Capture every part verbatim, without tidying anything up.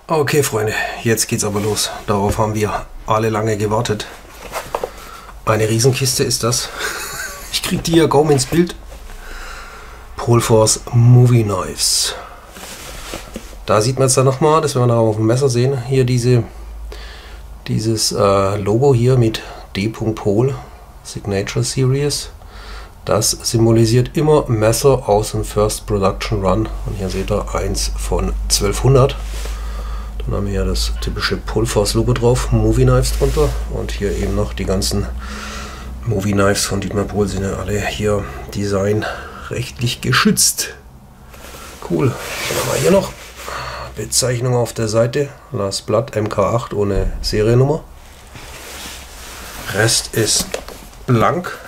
Okay, Freunde, jetzt geht's aber los. Darauf haben wir alle lange gewartet. Eine Riesenkiste ist das. Ich krieg die ja kaum ins Bild. Polforce Movie Knives. Da sieht man es dann nochmal, das werden wir noch auf dem Messer sehen. Hier diese, dieses äh, Logo hier mit D. Pol Signature Series. Das symbolisiert immer Messer aus dem First Production Run. Und hier seht ihr eins von zwölfhundert. Dann haben wir ja das typische Polforce Logo drauf, Movie Knives drunter. Und hier eben noch die ganzen Movie Knives von Dietmar Pohl sind ja alle hier designrechtlich geschützt. Cool. Dann haben wir hier noch Bezeichnung auf der Seite. Last Blood M K acht ohne Seriennummer. Rest ist blank.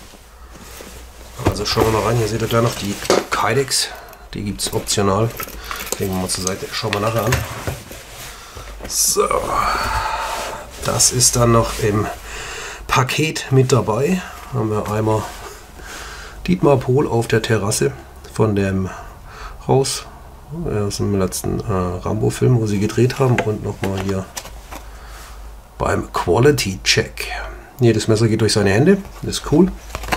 Also schauen wir mal rein. Hier seht ihr gleich noch die Kydex. Die gibt es optional. Legen wir mal zur Seite. Schauen wir nachher an. So. Das ist dann noch im Paket mit dabei. Haben wir einmal Dietmar Pohl auf der Terrasse von dem Haus aus dem letzten äh, Rambo-Film, wo sie gedreht haben, und nochmal hier beim Quality Check. Hier, das Messer geht durch seine Hände, das ist cool.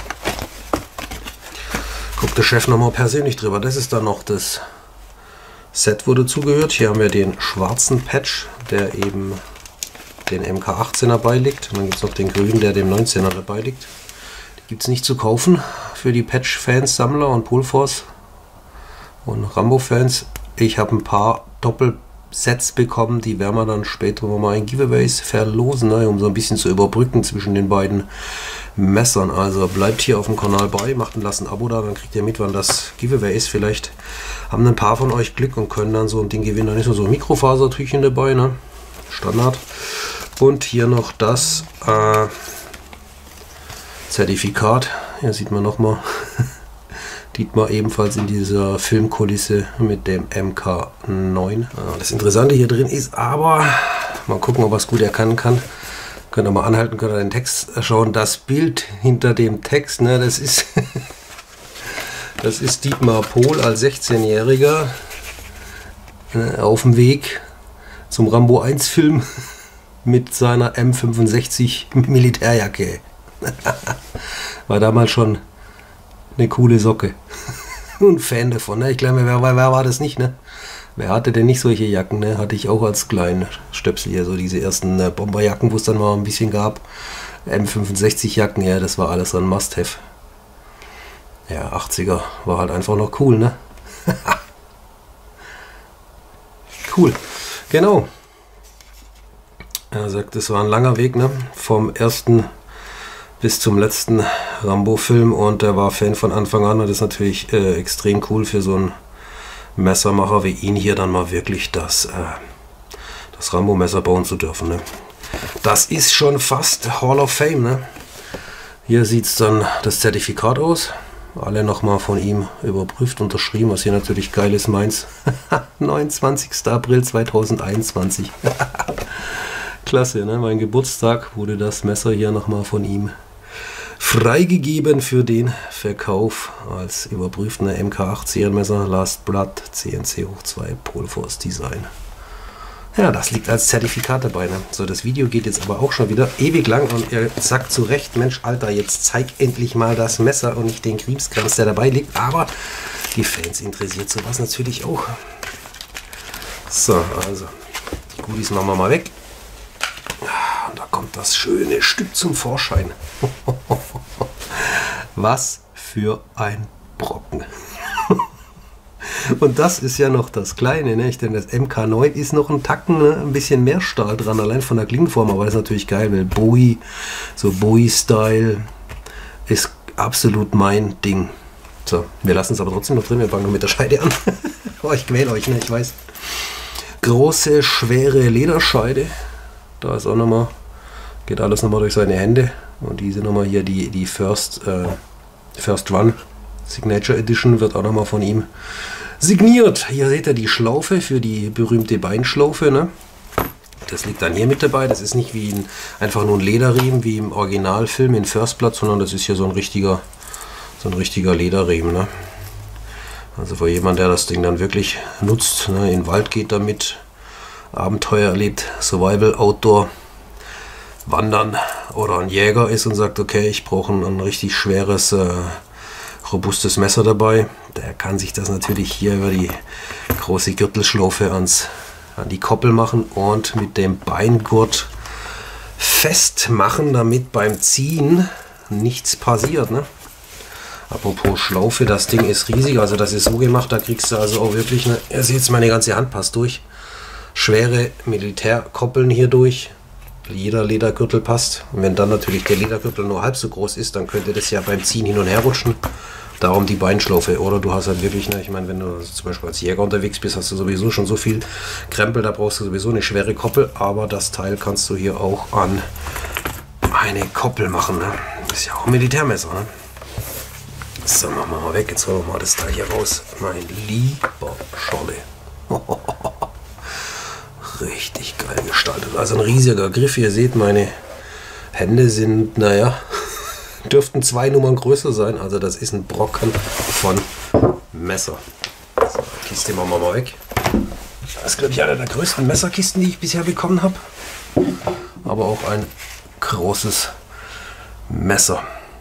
Guckt der Chef nochmal persönlich drüber. Das ist dann noch das Set, wo dazugehört. Hier haben wir den schwarzen Patch, der eben den M K achtzehner beiliegt. Und dann gibt es noch den grünen, der dem neunzehner dabei liegt. Die gibt es nicht zu kaufen für die Patch-Fans, Sammler und Polforce und Rambo-Fans. Ich habe ein paar Doppelsets bekommen, die werden wir dann später nochmal in Giveaways verlosen, ne, um so ein bisschen zu überbrücken zwischen den beiden Messern. Also bleibt hier auf dem Kanal bei, macht und lasst ein Abo da, dann kriegt ihr mit, wann das Giveaway ist. Vielleicht haben ein paar von euch Glück und können dann so ein Ding gewinnen. Dann ist nur so ein Mikrofasertüchchen dabei, ne? Standard. Und hier noch das äh, Zertifikat. Hier sieht man nochmal Dietmar ebenfalls in dieser Filmkulisse mit dem M K neun. Das Interessante hier drin ist aber, mal gucken, ob er es gut erkennen kann. Könnt ihr mal anhalten, könnt ihr den Text schauen. Das Bild hinter dem Text, ne, das ist das ist Dietmar Pohl als sechzehnjähriger ne, auf dem Weg zum Rambo eins Film mit seiner M fünfundsechzig Militärjacke. War damals schon eine coole Socke. Und Fan davon, ne? Ich glaube, wer, wer war das nicht, ne? Wer hatte denn nicht solche Jacken, ne? Hatte ich auch als kleinen Stöpsel hier, so diese ersten äh, Bomberjacken, wo es dann mal ein bisschen gab. M fünfundsechzig Jacken, ja, das war alles ein Must-Have. Ja, achtziger war halt einfach noch cool, ne? Cool. Genau. Er sagt, es war ein langer Weg, ne? Vom ersten bis zum letzten Rambo-Film, und er war Fan von Anfang an, und das ist natürlich äh, extrem cool für so einen Messermacher wie ihn hier dann mal wirklich das, äh, das Rambo-Messer bauen zu dürfen. Ne? Das ist schon fast Hall of Fame. Ne? Hier sieht es dann das Zertifikat aus. Alle nochmal von ihm überprüft, unterschrieben, was hier natürlich geil ist, meins. neunundzwanzigster April zweitausendeinundzwanzig. Klasse, ne? Mein Geburtstag wurde das Messer hier nochmal von ihm freigegeben für den Verkauf als überprüften M K acht Serienmesser, Last Blood, C N C hoch zwei, Polforce Design. Ja, das liegt als Zertifikat dabei. Ne? So, das Video geht jetzt aber auch schon wieder ewig lang, und ihr sagt zu Recht, Mensch, Alter, jetzt zeig endlich mal das Messer und nicht den Krimskrams, der dabei liegt. Aber die Fans interessiert sowas natürlich auch. So, also, die Goodies machen wir mal weg. Und da kommt das schöne Stück zum Vorschein. Was für ein Brocken. Und das ist ja noch das Kleine, ne? Denn das M K neun ist noch ein Tacken, ne? Ein bisschen mehr Stahl dran, allein von der Klingenform, aber das ist natürlich geil, weil Bowie, so Bowie-Style, ist absolut mein Ding. So, wir lassen es aber trotzdem noch drin, wir fangen noch mit der Scheide an. Oh, ich quäle euch, ne? Ich weiß. Große, schwere Lederscheide. Da ist auch nochmal, geht alles nochmal durch seine Hände. Und diese nochmal hier, die, die First, äh, First Run Signature Edition wird auch nochmal von ihm signiert. Hier seht ihr die Schlaufe für die berühmte Beinschlaufe. Ne? Das liegt dann hier mit dabei. Das ist nicht wie ein, einfach nur ein Lederriemen wie im Originalfilm in First Blood, sondern das ist hier so ein richtiger, so ein richtiger Lederriemen. Ne? Also für jemanden, der das Ding dann wirklich nutzt, ne, in den Wald geht damit Abenteuer erlebt, Survival, Outdoor, Wandern oder ein Jäger ist und sagt, okay, ich brauche ein, ein richtig schweres, äh, robustes Messer dabei. Der kann sich das natürlich hier über die große Gürtelschlaufe ans, an die Koppel machen und mit dem Beingurt festmachen, damit beim Ziehen nichts passiert. Ne? Apropos Schlaufe, das Ding ist riesig, also das ist so gemacht, da kriegst du also auch wirklich, eine, ihr seht, meine ganze Hand passt durch. Schwere Militärkoppeln hier durch. Jeder Ledergürtel passt. Und wenn dann natürlich der Ledergürtel nur halb so groß ist, dann könnte das ja beim Ziehen hin und her rutschen. Darum die Beinschlaufe. Oder du hast halt wirklich, ne, ich meine, wenn du zum Beispiel als Jäger unterwegs bist, hast du sowieso schon so viel Krempel, da brauchst du sowieso eine schwere Koppel. Aber das Teil kannst du hier auch an eine Koppel machen. Ne? Das ist ja auch ein Militärmesser. Ne? So, machen wir mal weg. Jetzt holen wir mal das Teil hier raus. Mein lieber Scholle. Richtig geil gestaltet. Also ein riesiger Griff. Ihr seht, meine Hände sind, naja, dürften zwei Nummern größer sein. Also das ist ein Brocken von Messer. So, die Kiste machen wir mal weg. Das ist, glaube ich, eine der größten Messerkisten, die ich bisher bekommen habe. Aber auch ein großes Messer.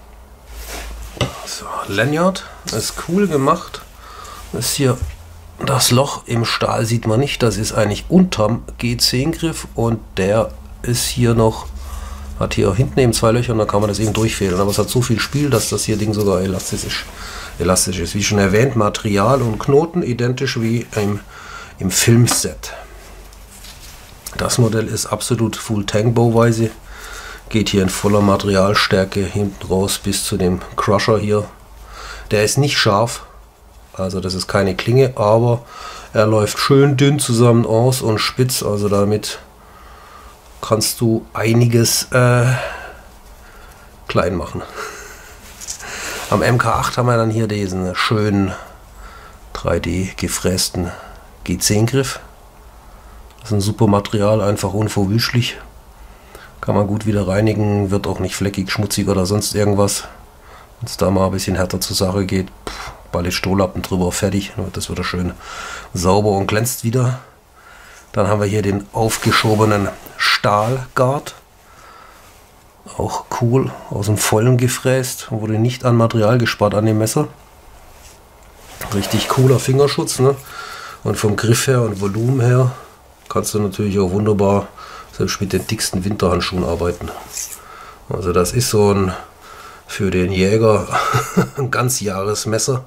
So, Lanyard ist cool gemacht. Das ist hier das Loch im Stahl, sieht man nicht. Das ist eigentlich unterm G zehn Griff und der ist hier noch, hat hier hinten eben zwei Löcher und da kann man das eben durchfädeln. Aber es hat so viel Spiel, dass das hier Ding sogar elastisch ist. Elastisch ist. Wie schon erwähnt, Material und Knoten identisch wie im, im Filmset. Das Modell ist absolut Full Tank Bauweise. Geht hier in voller Materialstärke hinten raus bis zu dem Crusher hier. Der ist nicht scharf, also das ist keine Klinge, aber er läuft schön dünn zusammen aus und spitz. Also damit kannst du einiges äh, klein machen. Am M K acht haben wir dann hier diesen schönen drei D gefrästen G zehn Griff. Das ist ein super Material, einfach unverwüschlich. Kann man gut wieder reinigen, wird auch nicht fleckig, schmutzig oder sonst irgendwas. Wenn es da mal ein bisschen härter zur Sache geht, Ballettstohlappen drüber, fertig. Das wird schön sauber und glänzt wieder. Dann haben wir hier den aufgeschobenen Stahlguard. Auch cool, aus dem Vollen gefräst. Wurde nicht an Material gespart an dem Messer. Richtig cooler Fingerschutz. Ne? Und vom Griff her und Volumen her kannst du natürlich auch wunderbar selbst mit den dicksten Winterhandschuhen arbeiten. Also das ist so ein für den Jäger ein Ganzjahresmesser.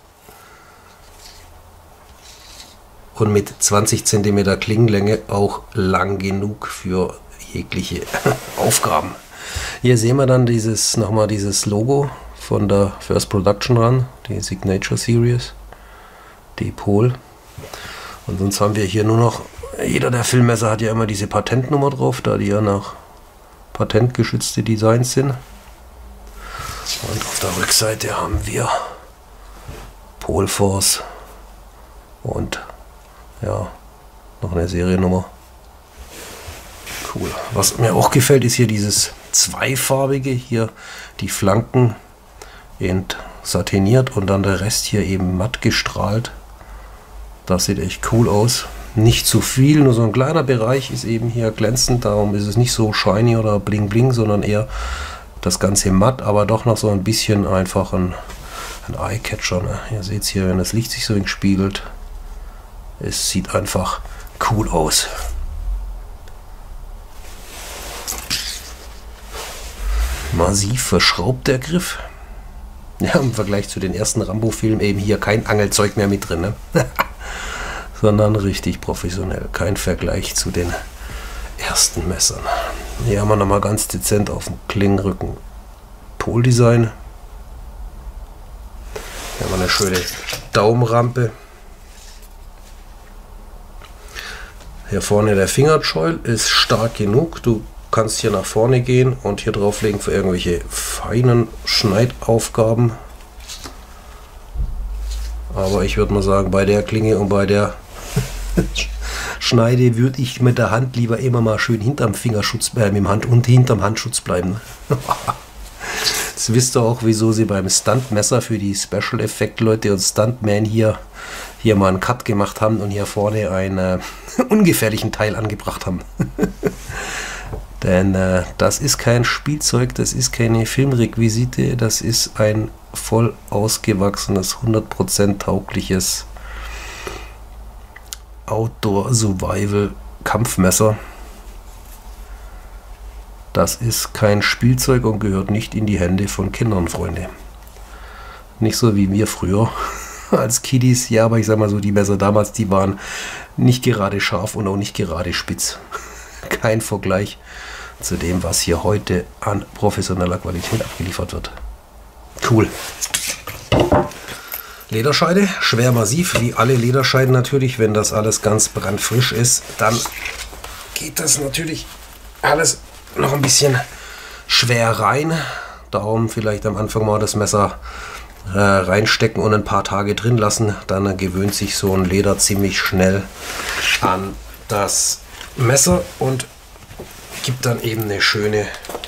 Und mit zwanzig Zentimeter Klingenlänge auch lang genug für jegliche Aufgaben. Hier sehen wir dann dieses nochmal dieses Logo von der First Production ran, die Signature Series, die Pol. Und sonst haben wir hier nur noch, jeder der Filmmesser hat ja immer diese Patentnummer drauf, da die ja nach patentgeschützte Designs sind. Und auf der Rückseite haben wir Polforce und ja, noch eine Seriennummer. Cool. Was mir auch gefällt, ist hier dieses zweifarbige, hier die Flanken satiniert und dann der Rest hier eben matt gestrahlt. Das sieht echt cool aus. Nicht zu viel, nur so ein kleiner Bereich ist eben hier glänzend, darum ist es nicht so shiny oder bling bling, sondern eher das Ganze matt, aber doch noch so ein bisschen einfach ein, ein Eye-Catcher. Ne? Ihr seht es hier, wenn das Licht sich so spiegelt. Es sieht einfach cool aus. Massiv verschraubt der Griff. Ja, im Vergleich zu den ersten Rambo-Filmen eben hier kein Angelzeug mehr mit drin, ne? Sondern richtig professionell. Kein Vergleich zu den ersten Messern. Hier haben wir nochmal ganz dezent auf dem Klingenrücken Pol-Design. Hier haben wir eine schöne Daumenrampe. Hier vorne der Fingerchoil ist stark genug. Du kannst hier nach vorne gehen und hier drauflegen für irgendwelche feinen Schneidaufgaben. Aber ich würde mal sagen, bei der Klinge und bei der Schneide würde ich mit der Hand lieber immer mal schön hinterm Fingerschutz bleiben, im Hand und hinterm Handschutz bleiben. Jetzt wisst ihr auch, wieso sie beim Stuntmesser für die Special Effect Leute und Stuntman hier hier mal einen Cut gemacht haben und hier vorne ein, äh, ungefährlichen Teil angebracht haben. Denn äh, das ist kein Spielzeug, das ist keine Filmrequisite, das ist ein voll ausgewachsenes, hundert Prozent taugliches Outdoor-Survival-Kampfmesser. Das ist kein Spielzeug und gehört nicht in die Hände von Kindern, Freunde. Nicht so wie wir früher als Kiddies. Ja, aber ich sag mal so, die Messer damals, die waren nicht gerade scharf und auch nicht gerade spitz. Kein Vergleich zu dem, was hier heute an professioneller Qualität abgeliefert wird. Cool. Lederscheide, schwer massiv, wie alle Lederscheiden natürlich. Wenn das alles ganz brandfrisch ist, dann geht das natürlich alles noch ein bisschen schwer rein. Darum vielleicht am Anfang mal das Messer äh, reinstecken und ein paar Tage drin lassen. Dann gewöhnt sich so ein Leder ziemlich schnell an das Messer und gibt dann eben eine schöne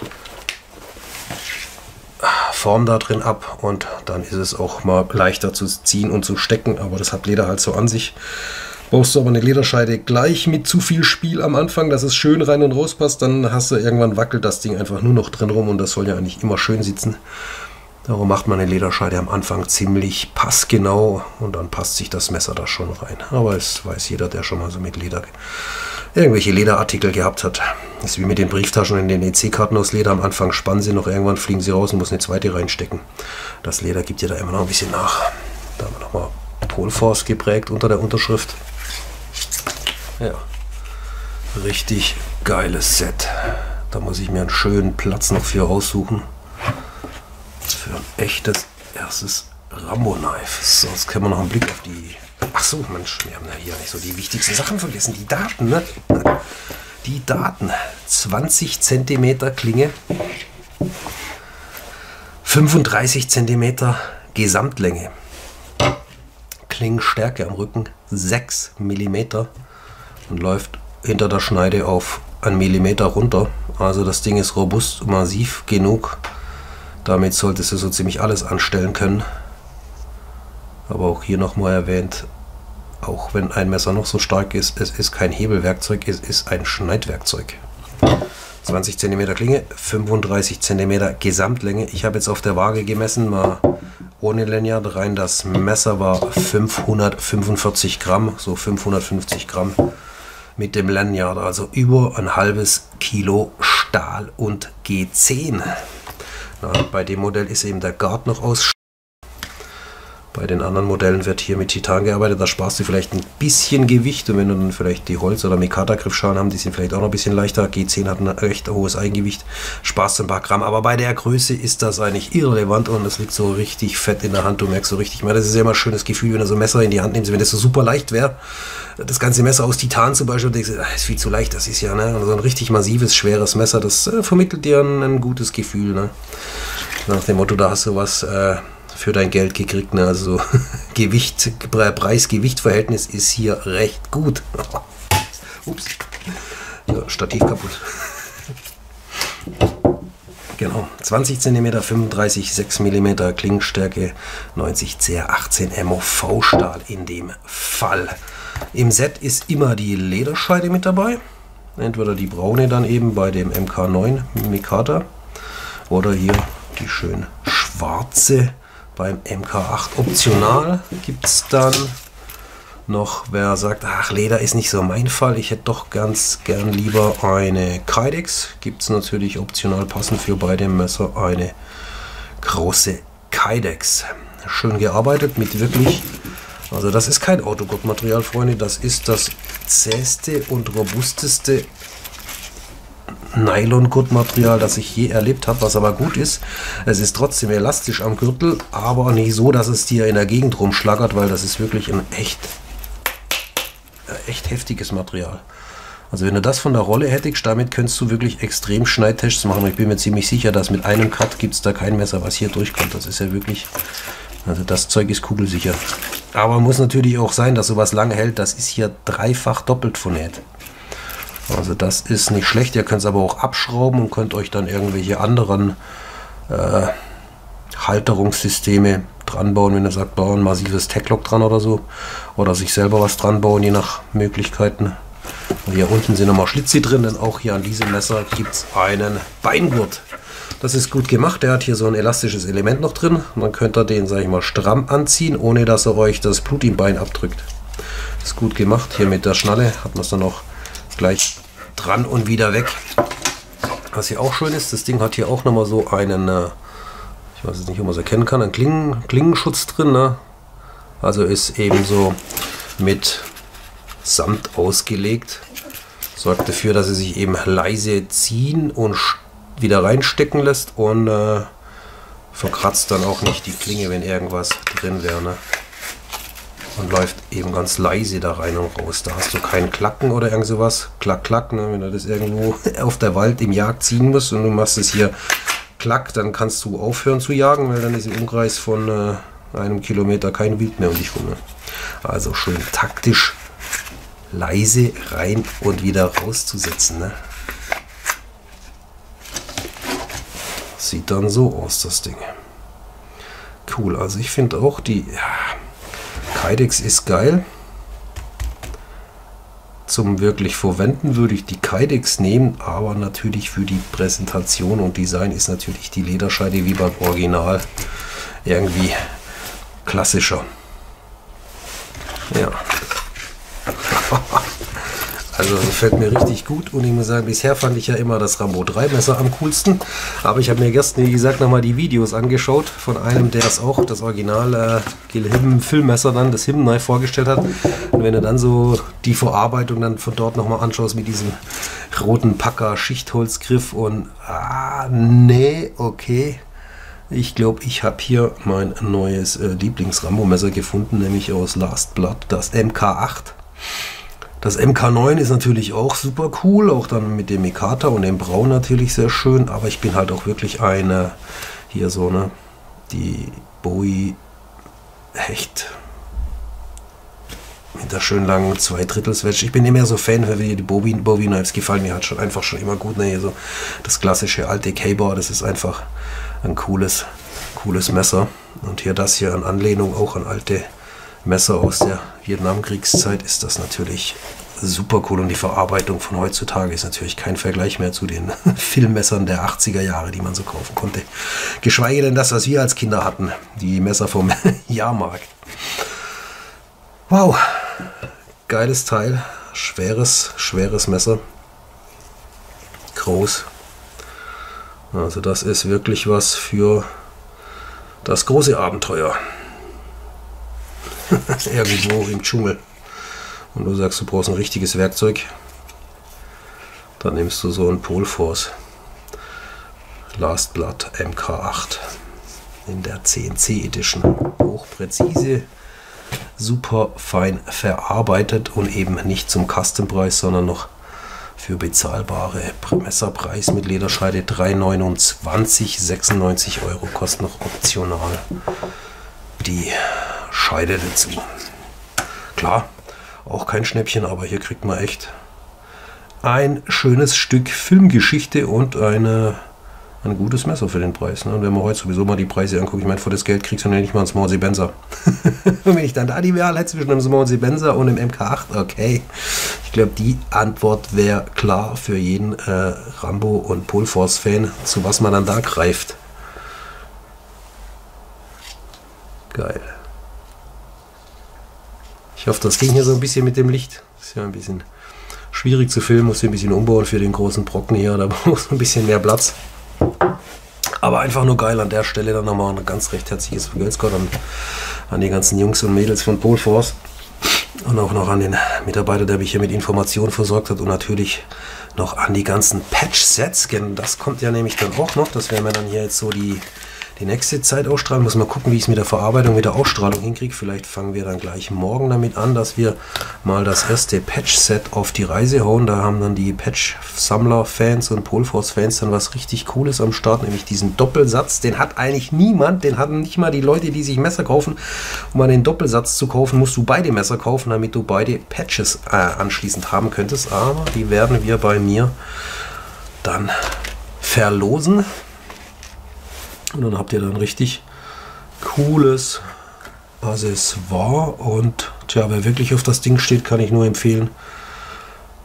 Form da drin ab und dann ist es auch mal leichter zu ziehen und zu stecken, aber das hat Leder halt so an sich. Brauchst du aber eine Lederscheide gleich mit zu viel Spiel am Anfang, dass es schön rein und raus passt, dann hast du irgendwann wackelt das Ding einfach nur noch drin rum und das soll ja eigentlich immer schön sitzen. Darum macht man eine Lederscheide am Anfang ziemlich passgenau und dann passt sich das Messer da schon rein. Aber es weiß jeder, der schon mal so mit Leder irgendwelche Lederartikel gehabt hat. Das ist wie mit den Brieftaschen in den E C-Karten aus Leder. Am Anfang spannen sie noch, irgendwann fliegen sie raus und muss eine zweite reinstecken. Das Leder gibt ja da immer noch ein bisschen nach. Da haben wir nochmal Polforce geprägt unter der Unterschrift. Ja, richtig geiles Set. Da muss ich mir einen schönen Platz noch für aussuchen. Für ein echtes erstes Rambo-Knife. So, jetzt können wir noch einen Blick auf die... Ach so, Mensch, wir haben ja hier nicht so die wichtigsten Sachen vergessen. Die Daten, ne? Die Daten. zwanzig Zentimeter Klinge. fünfunddreißig Zentimeter Gesamtlänge. Klingenstärke am Rücken sechs Millimeter. Und läuft hinter der Schneide auf einen Millimeter runter. Also das Ding ist robust und massiv genug. Damit solltest du so ziemlich alles anstellen können. Aber auch hier nochmal erwähnt, auch wenn ein Messer noch so stark ist, es ist kein Hebelwerkzeug, es ist ein Schneidwerkzeug. zwanzig Zentimeter Klinge, fünfunddreißig Zentimeter Gesamtlänge. Ich habe jetzt auf der Waage gemessen, mal ohne Lanyard rein. Das Messer war fünfhundertfünfundvierzig Gramm, so fünfhundertfünfzig Gramm mit dem Lanyard, also über ein halbes Kilo Stahl und G zehn. Na, bei dem Modell ist eben der Guard noch aus. Bei den anderen Modellen wird hier mit Titan gearbeitet, da sparst du vielleicht ein bisschen Gewicht und wenn du dann vielleicht die Holz- oder Mikata-Griffschalen haben, die sind vielleicht auch noch ein bisschen leichter. G zehn hat ein recht hohes Eigengewicht, sparst du ein paar Gramm, aber bei der Größe ist das eigentlich irrelevant und es liegt so richtig fett in der Hand, du merkst so richtig, ich meine, das ist ja immer ein schönes Gefühl, wenn du so ein Messer in die Hand nimmst, wenn das so super leicht wäre, das ganze Messer aus Titan zum Beispiel, denkst du, das ist viel zu leicht, das ist ja, ne, so ein richtig massives, schweres Messer, das äh, vermittelt dir ein, ein gutes Gefühl, ne, nach dem Motto, da hast du was, äh, für dein Geld gekriegt, ne? Also Gewicht, Preis-Gewicht-Verhältnis ist hier recht gut. Ups, so, Stativ kaputt. Genau, zwanzig Zentimeter, fünfunddreißig, sechs Millimeter Klingenstärke, neunzig C R achtzehn M O V-Stahl in dem Fall. Im Set ist immer die Lederscheide mit dabei. Entweder die braune dann eben bei dem M K neun Mikata oder hier die schön schwarze beim M K acht. Optional gibt es dann noch, wer sagt, ach, Leder ist nicht so mein Fall, ich hätte doch ganz gern lieber eine Kydex. Gibt es natürlich optional passend für beide Messer eine große Kydex. Schön gearbeitet mit wirklich, also das ist kein Autogurt-Material, Freunde, das ist das zähste und robusteste Nylon-Gurtmaterial, das ich je erlebt habe, was aber gut ist. Es ist trotzdem elastisch am Gürtel, aber nicht so, dass es dir in der Gegend rumschlagert, weil das ist wirklich ein echt, echt heftiges Material. Also wenn du das von der Rolle hättest, damit könntest du wirklich extrem Schneidtests machen. Ich bin mir ziemlich sicher, dass mit einem Cut gibt es da kein Messer, was hier durchkommt. Das ist ja wirklich, also das Zeug ist kugelsicher. Aber muss natürlich auch sein, dass sowas lange hält. Das ist hier dreifach doppelt vernäht. Also das ist nicht schlecht, ihr könnt es aber auch abschrauben und könnt euch dann irgendwelche anderen äh, Halterungssysteme dran bauen, wenn ihr sagt, bauen ein massives Tech-Lock dran oder so. Oder sich selber was dran bauen, je nach Möglichkeiten. Und hier unten sind nochmal Schlitze drin, denn auch hier an diesem Messer gibt es einen Beingurt. Das ist gut gemacht, der hat hier so ein elastisches Element noch drin. Und dann könnt ihr den, sage ich mal, stramm anziehen, ohne dass er euch das Blut im Bein abdrückt. Das ist gut gemacht. Hier mit der Schnalle hat man es dann noch gleich dran und wieder weg. Was hier auch schön ist, das Ding hat hier auch nochmal so einen, äh, ich weiß jetzt nicht, ob man es erkennen kann, einen Klingen, Klingenschutz drin. Ne? Also ist ebenso mit Samt ausgelegt. Sorgt dafür, dass es sich eben leise ziehen und wieder reinstecken lässt und äh, verkratzt dann auch nicht die Klinge, wenn irgendwas drin wäre. Ne? Und läuft eben ganz leise da rein und raus. Da hast du keinen Klacken oder irgend sowas. Klack, klack, ne? Wenn du das irgendwo auf der Wald im Jagd ziehen musst und du machst es hier klack, dann kannst du aufhören zu jagen, weil dann ist im Umkreis von äh, einem Kilometer kein Wild mehr um dich rum. Ne? Also schön taktisch leise rein und wieder rauszusetzen. Ne? Sieht dann so aus, das Ding. Cool, also ich finde auch die ja, Kydex ist geil. Zum wirklich Verwenden würde ich die Kydex nehmen, aber natürlich für die Präsentation und Design ist natürlich die Lederscheide wie beim Original irgendwie klassischer. Ja. Also das gefällt mir richtig gut und ich muss sagen, bisher fand ich ja immer das Rambo drei Messer am coolsten. Aber ich habe mir gestern, wie gesagt, nochmal die Videos angeschaut von einem, der es auch, das Original äh, Filmmesser dann, das Him-Knife vorgestellt hat. Und wenn du dann so die Verarbeitung dann von dort nochmal anschaust mit diesem roten Packer Schichtholzgriff und ah, nee, okay. Ich glaube, ich habe hier mein neues äh, Lieblings-Rambo-Messer gefunden, nämlich aus Last Blood, das M K acht. Das M K neun ist natürlich auch super cool, auch dann mit dem Mikata und dem Braun natürlich sehr schön, aber ich bin halt auch wirklich eine, hier so, ne, die Bowie Hecht mit der schön langen zwei Drittel Wedge. Ich bin immer so Fan, weil die Bowie, Bowie Knives gefallen mir halt schon einfach schon immer gut, ne, hier so das klassische alte K-Bar, das ist einfach ein cooles, cooles Messer und hier das hier in Anlehnung auch an alte Messer aus der Vietnamkriegszeit ist das natürlich super cool und die Verarbeitung von heutzutage ist natürlich kein Vergleich mehr zu den Filmmessern der achtziger Jahre, die man so kaufen konnte. Geschweige denn das, was wir als Kinder hatten, die Messer vom Jahrmarkt. Wow, geiles Teil, schweres, schweres Messer, groß. Also das ist wirklich was für das große Abenteuer. Irgendwo im Dschungel und du sagst, du brauchst ein richtiges Werkzeug, dann nimmst du so ein Polforce Last Blood M K acht in der C N C Edition. Hochpräzise, super fein verarbeitet und eben nicht zum Custom-Preis, sondern noch für bezahlbare Messerpreis mit Lederscheide drei neunundzwanzig, sechsundneunzig Euro kostet noch optional die Scheide dazu. Klar, auch kein Schnäppchen, aber hier kriegt man echt ein schönes Stück Filmgeschichte und eine, ein gutes Messer für den Preis. Ne? Und wenn man heute sowieso mal die Preise anguckt, ich meine, für das Geld kriegst du ja nicht mal einen Small Benzer. Und wenn ich dann da die Wahl hätte zwischen einem Small Benzer und einem M K acht, okay. Ich glaube, die Antwort wäre klar für jeden äh, Rambo- und Polforce-Fan, zu was man dann da greift. Geil. Ich hoffe, das ging hier so ein bisschen mit dem Licht. Ist ja ein bisschen schwierig zu filmen, muss ich ein bisschen umbauen für den großen Brocken hier. Da braucht ein bisschen mehr Platz. Aber einfach nur geil an der Stelle dann nochmal ein ganz recht herzliches Vergelt's Gott an, an die ganzen Jungs und Mädels von Polforce. Und auch noch an den Mitarbeiter, der mich hier mit Informationen versorgt hat. Und natürlich noch an die ganzen Patch-Sets. Das kommt ja nämlich dann auch noch. Das werden wir dann hier jetzt so die... Die nächste Zeit ausstrahlen, muss mal gucken, wie ich es mit der Verarbeitung, mit der Ausstrahlung hinkriege. Vielleicht fangen wir dann gleich morgen damit an, dass wir mal das erste Patch-Set auf die Reise hauen. Da haben dann die Patch-Sammler-Fans und Polforce-Fans dann was richtig Cooles am Start, nämlich diesen Doppelsatz. Den hat eigentlich niemand, den hatten nicht mal die Leute, die sich Messer kaufen. Um mal den Doppelsatz zu kaufen, musst du beide Messer kaufen, damit du beide Patches äh, anschließend haben könntest. Aber die werden wir bei mir dann verlosen. Und dann habt ihr dann richtig cooles Accessoire. Und tja, wer wirklich auf das Ding steht, kann ich nur empfehlen,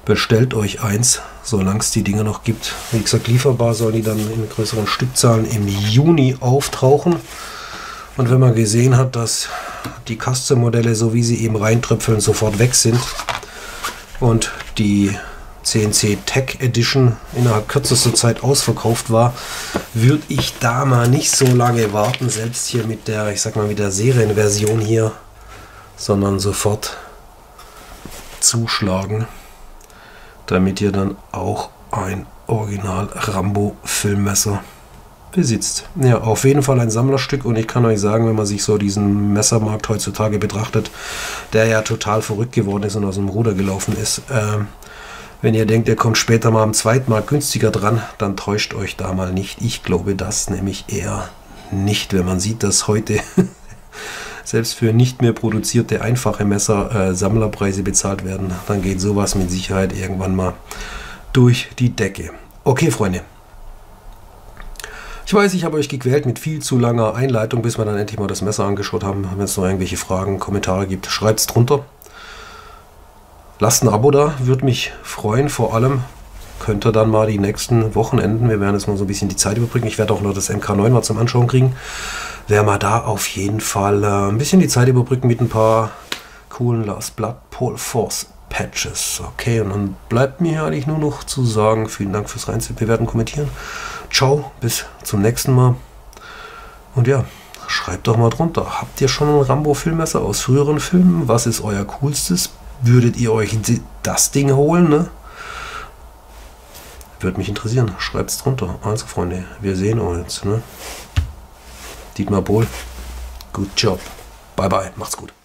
bestellt euch eins, solange es die Dinger noch gibt. Wie gesagt, lieferbar sollen die dann in größeren Stückzahlen im Juni auftauchen. Und wenn man gesehen hat, dass die Custom-Modelle, so wie sie eben reintröpfeln, sofort weg sind und die C N C Tech Edition innerhalb kürzester Zeit ausverkauft war, würde ich da mal nicht so lange warten, selbst hier mit der, ich sag mal, mit der Serienversion hier, sondern sofort zuschlagen, damit ihr dann auch ein Original Rambo Filmmesser besitzt. Ja, auf jeden Fall ein Sammlerstück, und ich kann euch sagen, wenn man sich so diesen Messermarkt heutzutage betrachtet, der ja total verrückt geworden ist und aus dem Ruder gelaufen ist, äh, wenn ihr denkt, ihr kommt später mal am zweiten Mal günstiger dran, dann täuscht euch da mal nicht. Ich glaube das nämlich eher nicht, wenn man sieht, dass heute selbst für nicht mehr produzierte einfache Messer äh, Sammlerpreise bezahlt werden, dann geht sowas mit Sicherheit irgendwann mal durch die Decke. Okay, Freunde. Ich weiß, ich habe euch gequält mit viel zu langer Einleitung, bis wir dann endlich mal das Messer angeschaut haben. Wenn es noch irgendwelche Fragen, Kommentare gibt, schreibt es drunter. Lasst ein Abo da, würde mich freuen. Vor allem könnt ihr dann mal die nächsten Wochenenden, wir werden jetzt mal so ein bisschen die Zeit überbrücken, ich werde auch noch das M K neun mal zum Anschauen kriegen, werden wir da auf jeden Fall äh, ein bisschen die Zeit überbrücken mit ein paar coolen Last Blood Pole Force Patches. Okay, und dann bleibt mir eigentlich nur noch zu sagen, vielen Dank fürs Reinziehen, bewerten, kommentieren. Ciao, bis zum nächsten Mal. Und ja, schreibt doch mal drunter, habt ihr schon ein Rambo-Filmmesser aus früheren Filmen? Was ist euer coolstes? Würdet ihr euch das Ding holen, ne? Würde mich interessieren. Schreibt es drunter. Also, Freunde, wir sehen uns, ne? Dietmar Pohl, good job. Bye, bye. Macht's gut.